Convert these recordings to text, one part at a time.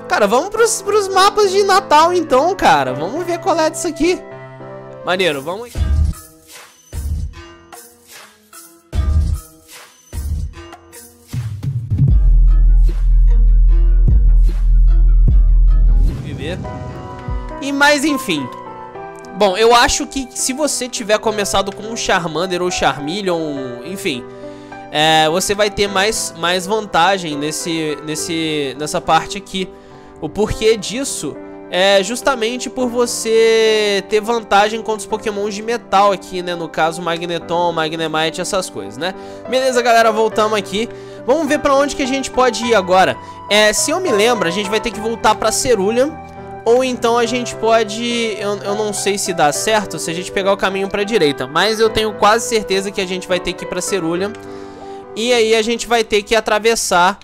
Cara, vamos pros mapas de Natal então, cara. Vamos ver qual é disso aqui. Maneiro, vamos aqui. E mais enfim. Bom, eu acho que se você tiver começado com um Charmander ou Charmeleon, enfim, você vai ter mais vantagem nessa parte aqui. O porquê disso é justamente por você ter vantagem contra os pokémons de metal aqui, né? No caso, Magneton, Magnemite, essas coisas, né? Beleza, galera, voltamos aqui. Vamos ver pra onde que a gente pode ir agora. Se eu me lembro, a gente vai ter que voltar pra Cerulean. Ou então a gente pode... Eu não sei se dá certo se a gente pegar o caminho pra direita. Mas eu tenho quase certeza que a gente vai ter que ir pra Cerulean. E aí a gente vai ter que atravessar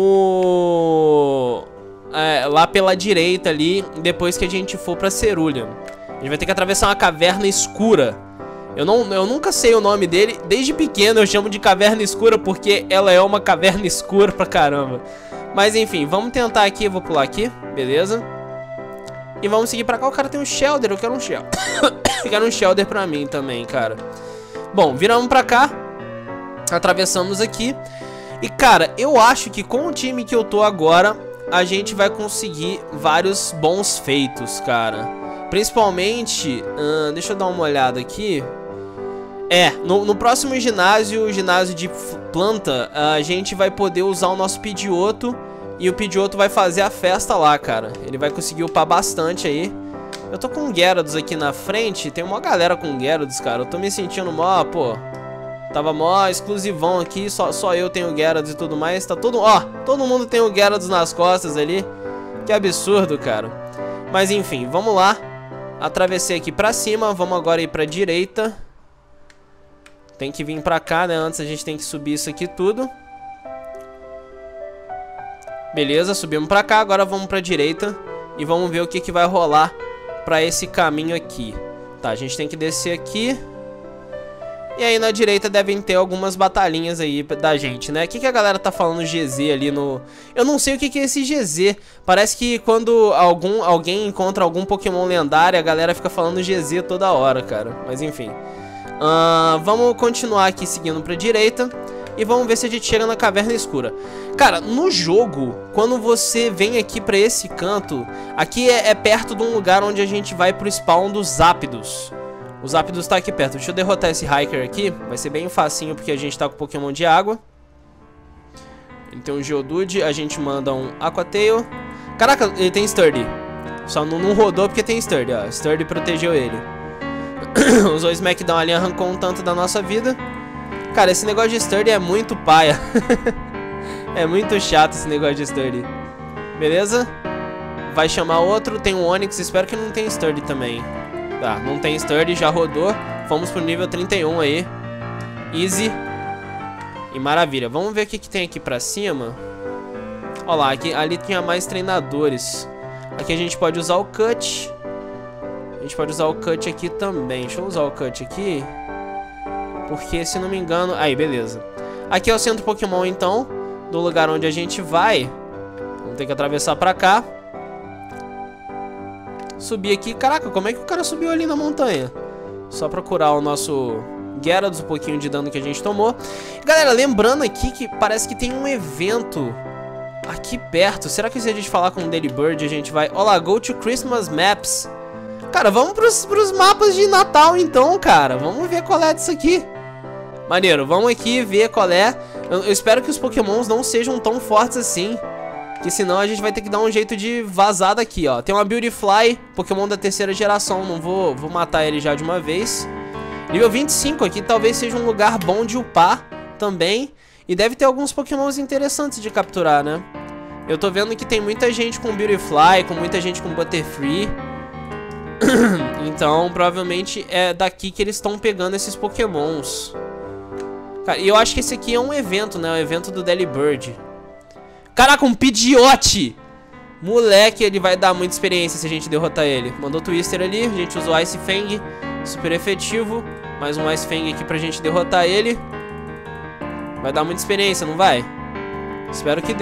lá pela direita ali, depois que a gente for pra Cerulean. A gente vai ter que atravessar uma caverna escura. Eu nunca sei o nome dele. Desde pequeno eu chamo de caverna escura porque ela é uma caverna escura pra caramba. Mas enfim, vamos tentar aqui. Eu vou pular aqui, beleza. E vamos seguir pra cá. O cara tem um Shelder, eu quero um Shelder. Eu quero um Shelder pra mim também, cara. Bom, viramos pra cá. Atravessamos aqui. E cara, eu acho que com o time que eu tô agora, a gente vai conseguir vários bons feitos, cara. Principalmente, deixa eu dar uma olhada aqui. No próximo ginásio, o ginásio de planta, a gente vai poder usar o nosso Pidgeotto. E o Pidgeotto vai fazer a festa lá, cara. Ele vai conseguir upar bastante aí. Eu tô com o Gyarados aqui na frente. Tem uma galera com o Gyarados, cara. Eu tô me sentindo mó, pô. Tava mó exclusivão aqui. Só eu tenho o Gyarados e tudo mais. Tá todo... todo mundo tem o Gyarados nas costas ali. Que absurdo, cara. Mas enfim, vamos lá. Atravessei aqui pra cima. Vamos agora ir pra direita. Tem que vir pra cá, né? Antes a gente tem que subir isso aqui tudo. Beleza, subimos pra cá, agora vamos pra direita e vamos ver o que vai rolar pra esse caminho aqui. Tá, a gente tem que descer aqui. E aí na direita devem ter algumas batalhinhas aí da gente, né? O que a galera tá falando GZ ali no... Eu não sei o que é esse GZ. Parece que quando alguém encontra algum Pokémon lendário, a galera fica falando GZ toda hora, cara. Mas enfim. Vamos continuar aqui seguindo pra direita. E vamos ver se a gente chega na caverna escura. Cara, no jogo, quando você vem aqui pra esse canto, aqui é perto de um lugar onde a gente vai pro spawn dos Zapdos. O Zapdos tá aqui perto. Deixa eu derrotar esse Hiker aqui. Vai ser bem facinho porque a gente tá com Pokémon de água. Ele tem um Geodude, a gente manda um Aqua Tail. Caraca, ele tem Sturdy. Só não rodou porque tem Sturdy, ó. Sturdy protegeu ele. Usou o Smackdown ali, arrancou um tanto da nossa vida. Cara, esse negócio de Sturdy é muito paia. É muito chato esse negócio de Sturdy. Beleza? Vai chamar outro, tem um Onix, espero que não tenha Sturdy também. Tá, não tem Sturdy, já rodou. Fomos pro nível 31 aí. Easy. E maravilha, vamos ver o que tem aqui pra cima. Ó lá, ali tinha mais treinadores. Aqui a gente pode usar o Cut. A gente pode usar o Cut aqui também. Deixa eu usar o Cut aqui. Porque, se não me engano... Aí, beleza. Aqui é o centro Pokémon, então. Do lugar onde a gente vai. Vamos ter que atravessar pra cá. Subir aqui. Caraca, como é que o cara subiu ali na montanha? Só pra curar o nosso Gyarados, um pouquinho de dano que a gente tomou. Galera, lembrando aqui que parece que tem um evento aqui perto. Será que se a gente falar com o Delibird a gente vai... Olá, go to Christmas Maps. Cara, vamos pros mapas de Natal então, cara. Vamos ver qual é disso aqui. Maneiro, vamos aqui ver qual é. Eu espero que os Pokémons não sejam tão fortes assim, que senão a gente vai ter que dar um jeito de vazar daqui, ó. Tem uma Beautifly, Pokémon da terceira geração. Não vou matar ele já de uma vez. Nível 25 aqui talvez seja um lugar bom de upar também. E deve ter alguns Pokémons interessantes de capturar, né? Eu tô vendo que tem muita gente com Beautifly, com muita gente com Butterfree. Então, provavelmente é daqui que eles estão pegando esses Pokémons. Cara, e eu acho que esse aqui é um evento, né? O evento do Delibird. Caraca, um Pidgeot! Moleque, ele vai dar muita experiência se a gente derrotar ele. Mandou Twister ali, a gente usou Ice Fang. Super efetivo. Mais um Ice Fang aqui pra gente derrotar ele. Vai dar muita experiência, não vai? Espero que dê.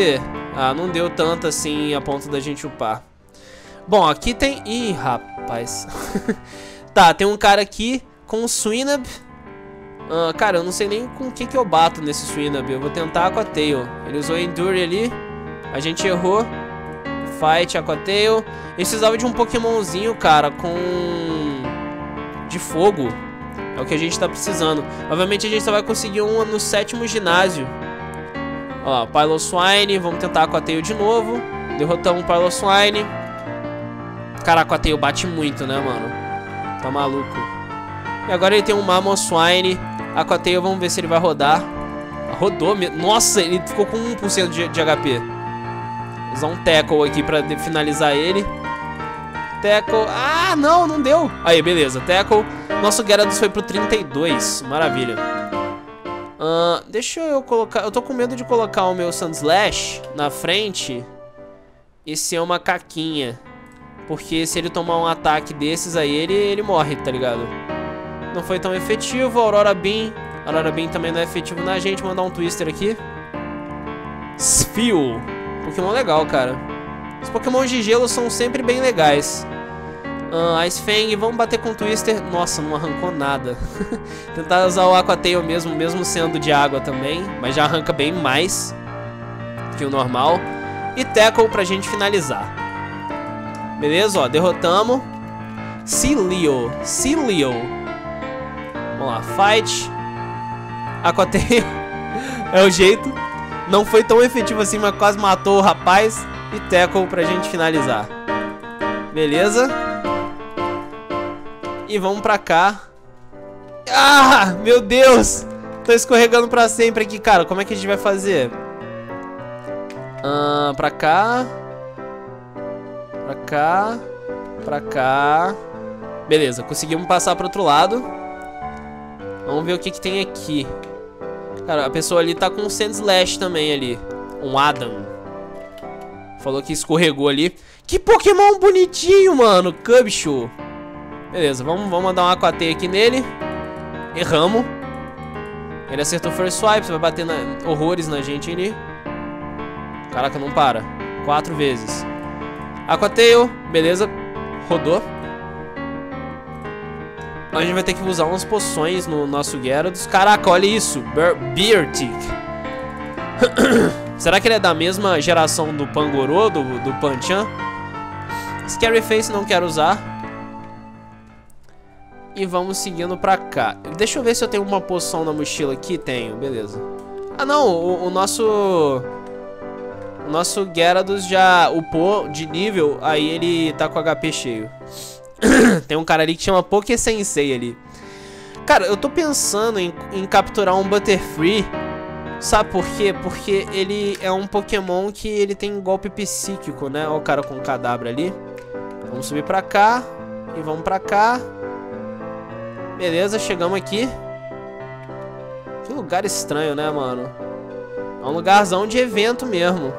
Ah, não deu tanto assim a ponto da gente upar. Bom, aqui tem... Ih, rapaz. Tá, tem um cara aqui com o Swinub. Cara, eu não sei nem com o que eu bato nesse Swinub. Eu vou tentar Aquatail. Ele usou Endure ali. A gente errou. Fight, Aquatail. Eu precisava de um Pokémonzinho, cara, com... de fogo. É o que a gente tá precisando. Obviamente a gente só vai conseguir um no 7º ginásio. Ó, Piloswine. Vamos tentar Aquatail de novo. Derrotamos o Piloswine. Cara, Aquatail bate muito, né, mano? Tá maluco. E agora ele tem um Mamoswine. Aquatail, vamos ver se ele vai rodar. Rodou mesmo. Nossa, ele ficou com 1% de HP. Vou usar um Tackle aqui pra finalizar ele. Tackle. Ah, não deu. Aí, beleza. Tackle. Nosso Gyarados foi pro 32. Maravilha. Deixa eu colocar... Eu tô com medo de colocar o meu Sandslash na frente e ser uma caquinha. Porque se ele tomar um ataque desses aí, ele morre, tá ligado? Não foi tão efetivo. Aurora Beam. Aurora Beam também não é efetivo na gente. Vou mandar um Twister aqui. Spheal. Pokémon legal, cara. Os Pokémon de gelo são sempre bem legais. Ice Fang, vamos bater com o Twister. Nossa, não arrancou nada. Tentar usar o Aquatail mesmo sendo de água também. Mas já arranca bem mais que o normal. E Tackle pra gente finalizar. Beleza, ó, derrotamos. Cilio. Vamos lá, Fight. Aquatail. É o jeito. Não foi tão efetivo assim, mas quase matou o rapaz. E Tackle pra gente finalizar. Beleza. E vamos pra cá. Ah, meu Deus. Tô escorregando pra sempre aqui, cara. Como é que a gente vai fazer? Pra cá. Pra cá. Pra cá. Beleza, conseguimos passar pro outro lado. Vamos ver o que tem aqui. Cara, a pessoa ali tá com um Sandslash também ali. Um Adam. Falou que escorregou ali. Que Pokémon bonitinho, mano. Cubchoo. Beleza, vamos mandar um Aquatail aqui nele. Erramos. Ele acertou First Swipe. Você vai bater horrores na gente ali. Caraca, não para. 4 vezes. Aquatail. Beleza. Rodou. A gente vai ter que usar umas poções no nosso Gyarados. Caraca, olha isso. Beartic. Será que ele é da mesma geração do Pangoro, do Panchan? Scary Face não quero usar. E vamos seguindo pra cá. Deixa eu ver se eu tenho uma poção na mochila aqui. Tenho, beleza. Ah não, o nosso Gyarados já upou de nível. Aí ele tá com HP cheio. Tem um cara ali que chama Poké Sensei ali. Cara, eu tô pensando em capturar um Butterfree. Sabe por quê? Porque ele é um Pokémon que ele tem golpe psíquico, né? Olha o cara com o Kadabra ali. Vamos subir pra cá. E vamos pra cá. Beleza, chegamos aqui. Que lugar estranho, né, mano? É um lugarzão de evento mesmo.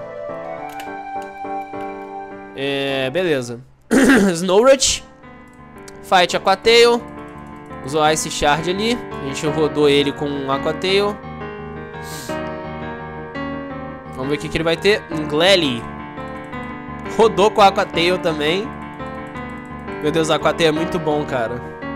Beleza. Snorlax. Fight Aquatail. Usou Ice Shard ali. A gente rodou ele com um Aquatail. Vamos ver o que ele vai ter. Glalie. Rodou com o Aquatail também. Meu Deus, o Aquatail é muito bom, cara.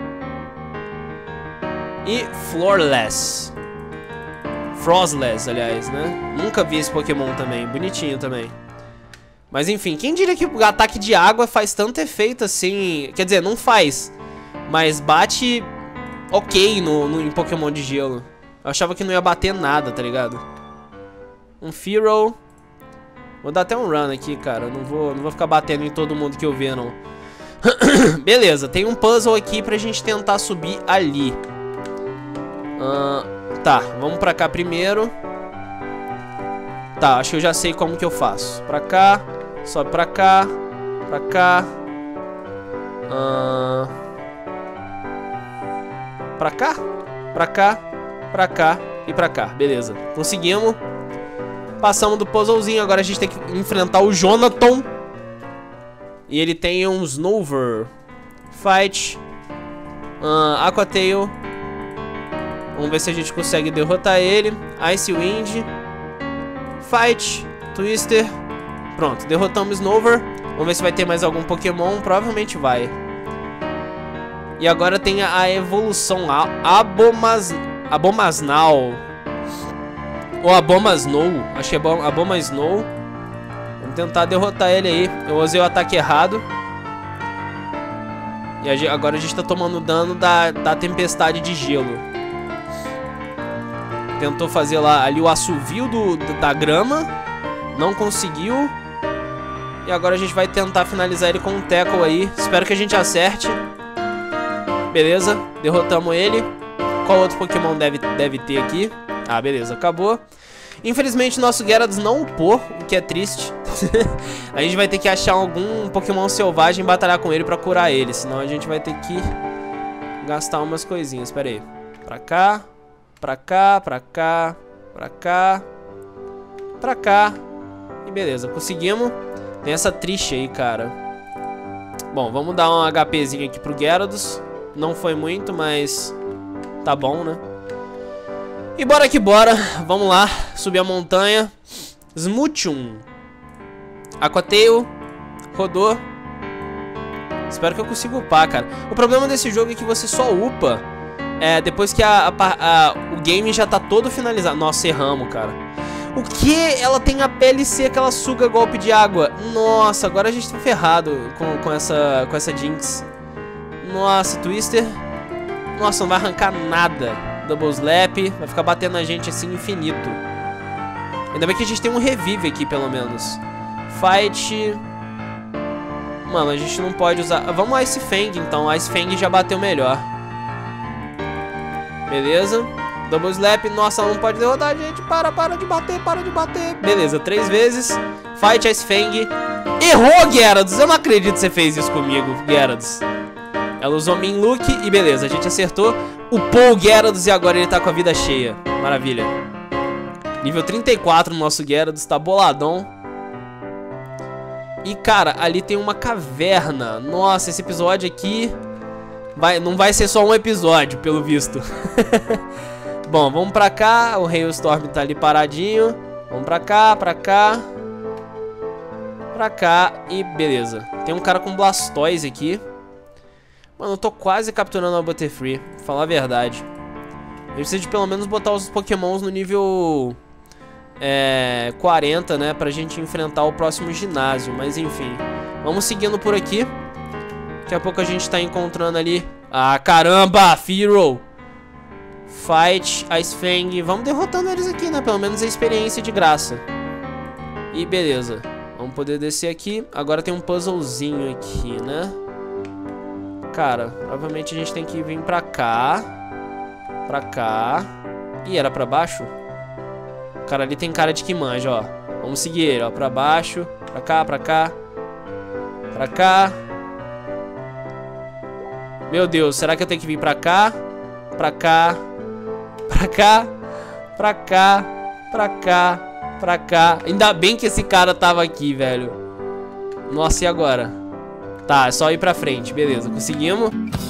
E Florless. Frostless, aliás, né? Nunca vi esse Pokémon também. Bonitinho também. Mas enfim, quem diria que o ataque de água faz tanto efeito assim? Quer dizer, não faz. Mas bate ok em Pokémon de gelo. Eu achava que não ia bater nada, tá ligado? Um Fearow. Vou dar até um run aqui, cara. Não vou ficar batendo em todo mundo que eu ver, não. Beleza, tem um puzzle aqui pra gente tentar subir ali. Tá, vamos pra cá primeiro. Tá, acho que eu já sei como que eu faço. Pra cá, sobe pra cá. Pra cá. Pra cá, pra cá, pra cá e pra cá. Beleza, conseguimos. Passamos do puzzlezinho. Agora a gente tem que enfrentar o Jonathan. E ele tem um Snover. Fight. Aquatail. Vamos ver se a gente consegue derrotar ele. Ice Wind. Fight. Twister. Pronto, derrotamos Snover. Vamos ver se vai ter mais algum Pokémon. Provavelmente vai. E agora tem a evolução Abomasnow. Ou Abomasnow. Acho que é Abomasnow. Vamos tentar derrotar ele aí. Eu usei o ataque errado. E agora a gente tá tomando dano da tempestade de gelo. Tentou fazer lá ali o assovio da grama. Não conseguiu. E agora a gente vai tentar finalizar ele com um tackle aí. Espero que a gente acerte. Beleza, derrotamos ele. Qual outro Pokémon deve ter aqui? Ah, beleza, acabou. Infelizmente nosso Gyarados não upou, o que é triste. A gente vai ter que achar algum Pokémon selvagem e batalhar com ele pra curar ele. Senão a gente vai ter que gastar umas coisinhas. Pera aí. Pra cá, pra cá, pra cá, pra cá, pra cá. E beleza, conseguimos. Tem essa triste aí, cara. Bom, vamos dar um HPzinho aqui pro Gyarados. Não foi muito, mas tá bom, né? E bora que bora. Vamos lá, subir a montanha. Smoochum. Aquatail. Rodou. Espero que eu consiga upar, cara. O problema desse jogo é que você só upa depois que o game já tá todo finalizado. Nossa, erramos, cara. O que? Ela tem a pele seca, ela suga golpe de água. Nossa, agora a gente tá ferrado com essa Jinx. Nossa, Twister. Nossa, não vai arrancar nada. Double Slap. Vai ficar batendo na gente assim infinito. Ainda bem que a gente tem um revive aqui, pelo menos. Fight. Mano, a gente não pode usar... Vamos Ice Fang, então. Ice Fang já bateu melhor. Beleza. Double Slap. Nossa, ela não pode derrotar a gente. Para de bater, para de bater. Beleza, 3 vezes. Fight, Ice Fang. Errou, Gyarados. Eu não acredito que você fez isso comigo, Gyarados. Ela usou Minlook e beleza, a gente acertou. Upou o Gyarados e agora ele tá com a vida cheia. Maravilha. Nível 34 no nosso Gyarados, tá boladão. E cara, ali tem uma caverna. Nossa, esse episódio aqui não vai ser só um episódio, pelo visto. Bom, vamos pra cá. O Hailstorm tá ali paradinho. Vamos pra cá, pra cá. Pra cá e beleza. Tem um cara com Blastoise aqui. Mano, eu tô quase capturando a Butterfree, pra falar a verdade. Eu preciso de pelo menos botar os Pokémons no nível 40, né? Pra gente enfrentar o próximo ginásio. Mas enfim, vamos seguindo por aqui. Daqui a pouco a gente tá encontrando ali... Ah, caramba! Fearow! Fight, Ice Fang. Vamos derrotando eles aqui, né? Pelo menos a experiência de graça. E beleza. Vamos poder descer aqui. Agora tem um puzzlezinho aqui, né? Cara, provavelmente a gente tem que vir pra cá. Pra cá. Ih, era pra baixo? Cara, ali tem cara de que manja, ó. Vamos seguir ele, ó. Pra baixo. Pra cá, pra cá. Pra cá. Meu Deus, será que eu tenho que vir pra cá? Pra cá. Pra cá. Pra cá. Pra cá. Pra cá. Ainda bem que esse cara tava aqui, velho. Nossa, e agora? Tá, é só ir pra frente, beleza, conseguimos.